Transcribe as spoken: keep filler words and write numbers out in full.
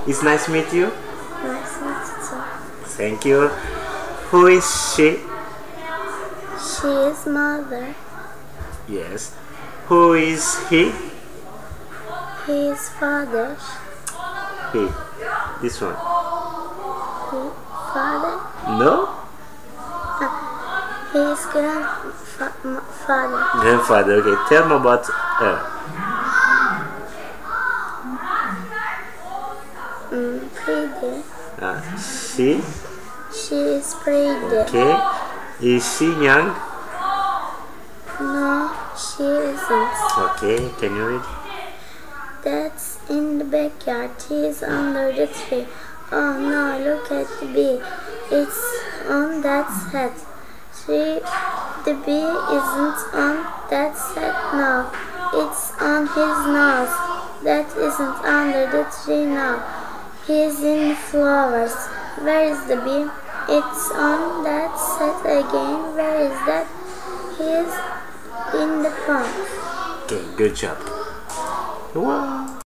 It's nice to meet you. Nice to meet you too. Thank you. Who is she? She is mother. Yes. Who is he? He is father. He. This one. He father. No? He is grandfather. Grandfather. Okay. Tell me about her. Mm, pretty. Uh, she? She is pretty. Okay. Is she young? No, she isn't. Okay. Can you read? That's in the backyard. He is under the tree. Oh no, look at the bee. It's on that set. She, the bee isn't on that set now. It's on his nose. That isn't under the tree now. He's in the flowers. Where is the bee? It's on that set again. Where is that? He's in the pond. Okay, good job. Wow.